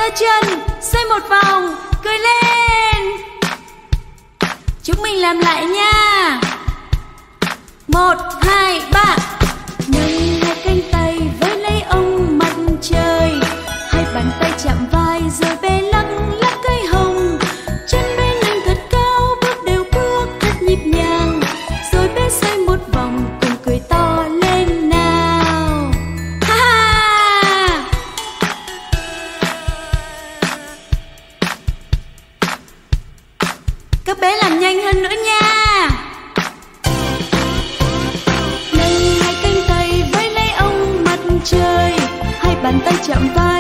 giơ chân, xoay một vòng, cười lên. Chúng mình làm lại nha. 1, 2, 3. Nâng hai cánh tay với lấy ông mặt trời, hai bàn tay chạm vai rồi bê lắc lắc cây hồng. Chân bê lên thật cao, bước đều bước thật nhịp nhàng, rồi bê xoay một vòng cùng cười to lên nào. Ha ha. Các bé làm nhanh hơn nữa nha. Nâng hai cánh tay với lấy ông mặt trời, hai bàn tay chạm vai